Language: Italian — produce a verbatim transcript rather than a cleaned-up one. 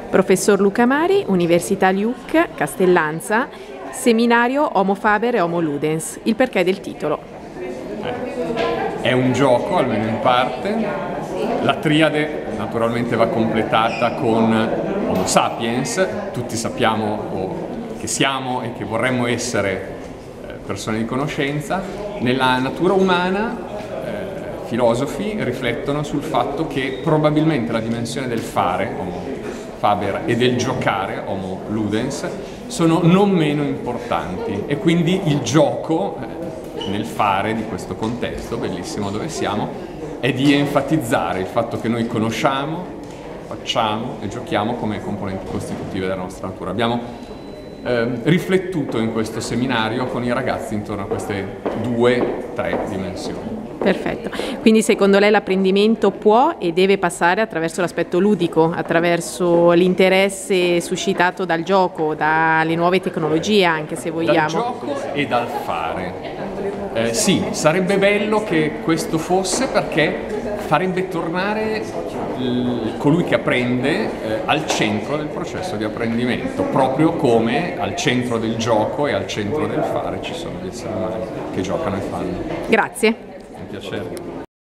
Professor Luca Mari, Università Luc, Castellanza, seminario Homo Faber e Homo Ludens. Il perché del titolo? È un gioco, almeno in parte. La triade naturalmente va completata con Homo sapiens. Tutti sappiamo che siamo e che vorremmo essere persone di conoscenza. Nella natura umana eh, filosofi riflettono sul fatto che probabilmente la dimensione del fare, Homo Faber, e del giocare, Homo Ludens, sono non meno importanti, e quindi il gioco eh, nel fare di questo contesto bellissimo dove siamo è di enfatizzare il fatto che noi conosciamo, facciamo e giochiamo come componenti costitutive della nostra natura. Abbiamo Eh, riflettuto in questo seminario con i ragazzi intorno a queste due, tre dimensioni. Perfetto, quindi secondo lei l'apprendimento può e deve passare attraverso l'aspetto ludico, attraverso l'interesse suscitato dal gioco, dalle nuove tecnologie anche se vogliamo. Dal gioco e dal fare. Eh, sì, sarebbe bello che questo fosse, perché farebbe tornare colui che apprende eh, al centro del processo di apprendimento, proprio come al centro del gioco e al centro del fare ci sono gli esseri umani che giocano e fanno. Grazie. È un piacere.